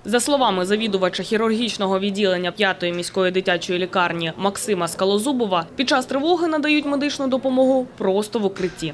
За словами завідувача хірургічного відділення 5-ї міської дитячої лікарні Максима Скалозубова, під час тривоги надають медичну допомогу просто в укритті.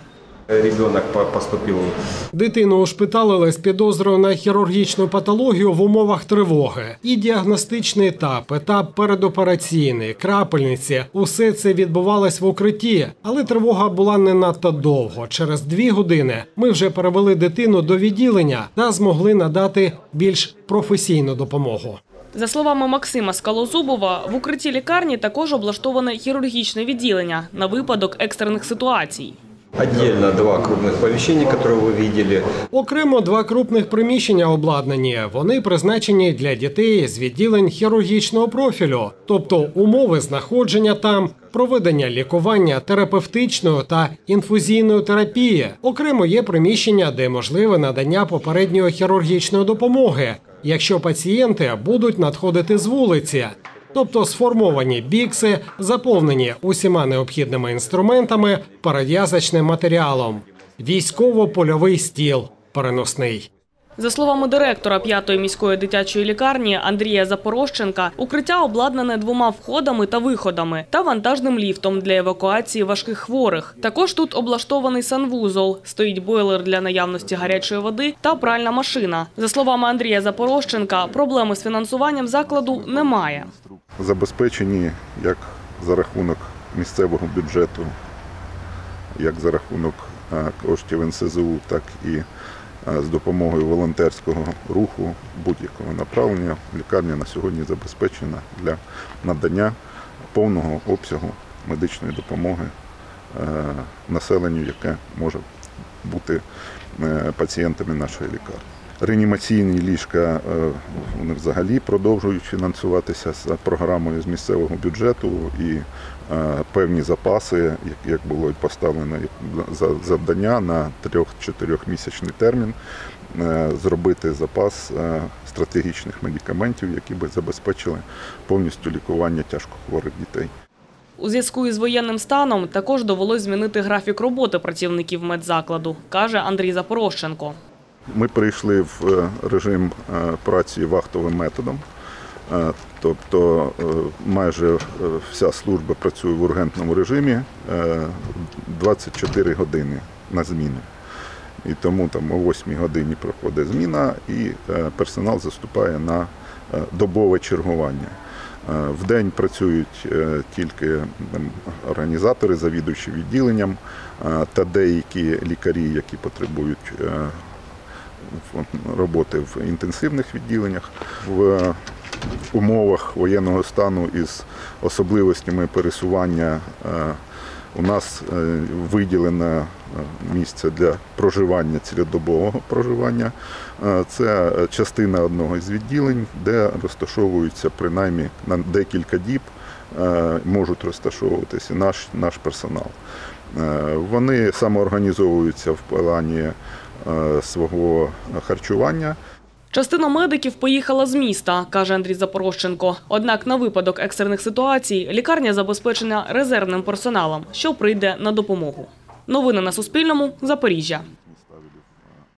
Дитину ушпиталили з підозрою на хірургічну патологію в умовах тривоги. І діагностичний етап передопераційний, крапельниці – усе це відбувалось в укритті. Але тривога була не надто довго. Через 2 години ми вже перевели дитину до відділення та змогли надати більш професійну допомогу. За словами Максима Скалозубова, в укритті лікарні також облаштоване хірургічне відділення на випадок екстрених ситуацій. Отдельно 2 крупных помещения, которые вы видели. Окремо 2 крупних приміщення обладнані. Вони призначені для дітей з відділень хірургічного профілю, тобто умови знаходження там, проведення лікування терапевтичної та інфузійної терапії. Окремо є приміщення, де можливе надання попередньої хірургічної допомоги, якщо пацієнти будуть надходити з вулиці. Тобто сформовані бікси, заповнені усіма необхідними інструментами, перев'язочним матеріалом. Військово-польовий стіл переносний. За словами директора 5-ї міської дитячої лікарні Андрія Запорожченка, укриття обладнане 2 входами та виходами та вантажним ліфтом для евакуації важких хворих. Також тут облаштований санвузол, стоїть бойлер для наявності гарячої води та пральна машина. За словами Андрія Запорожченка, проблеми з фінансуванням закладу немає. Забезпечені як за рахунок місцевого бюджету, як за рахунок коштів НСЗУ, так і з допомогою волонтерського руху будь-якого направлення. Лікарня на сьогодні забезпечена для надання повного обсягу медичної допомоги населенню, яке може бути пацієнтами нашої лікарні. Реанімаційні ліжка вони взагалі продовжують фінансуватися з програмою з місцевого бюджету, і певні запаси, як було і поставлено завдання на 3-4-місячний термін, зробити запас стратегічних медикаментів, які би забезпечили повністю лікування тяжкохворих дітей. У зв'язку із воєнним станом також довелось змінити графік роботи працівників медзакладу, каже Андрій Запорожченко. Ми перейшли в режим праці вахтовим методом, тобто майже вся служба працює в ургентному режимі 24 години на зміну. І тому там о 8 годині проходить зміна і персонал заступає на добове чергування. Вдень працюють тільки організатори, завідуючі відділенням та деякі лікарі, які потребують роботи в інтенсивних відділеннях. В умовах воєнного стану із особливостями пересування у нас виділено місце для проживання, цілодобового проживання. Це частина одного із відділень, де розташовуються принаймні на декілька діб, можуть розташовуватися наш персонал. Вони самоорганізовуються в плані свого харчування. Частина медиків поїхала з міста, каже Андрій Запорожченко. Однак на випадок екстрених ситуацій лікарня забезпечена резервним персоналом, що прийде на допомогу. Новини на Суспільному. Запоріжжя.